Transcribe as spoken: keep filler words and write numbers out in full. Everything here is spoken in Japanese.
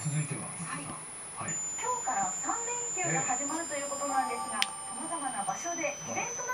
続いては、 はい、今日からさん連休が始まるということなんですが、さまざまな場所でイベントな